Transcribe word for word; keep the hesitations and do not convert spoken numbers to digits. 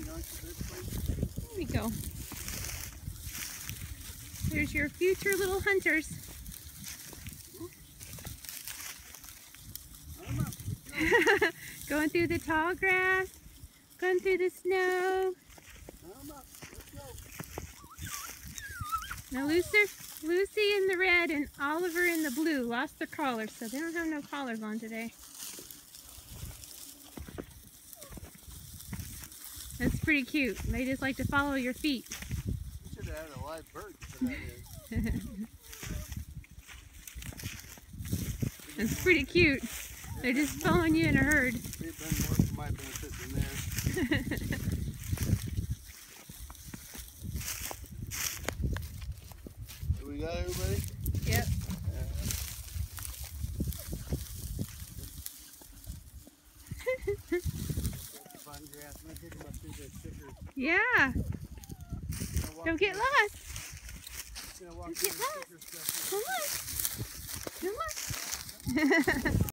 There we go. There's your future little hunters. Going through the tall grass, going through the snow. Now Lucy, Lucy in the red and Oliver in the blue lost their collars, so they don't have no collars on today. That's pretty cute. They just like to follow your feet. You should have had a live bird for that is. That's pretty cute. They're just following you in a herd. They've been more for my benefit than theirs. Do we got everybody? Yep. Yeah. Don't get lost. Don't get lost. Come on. Come on.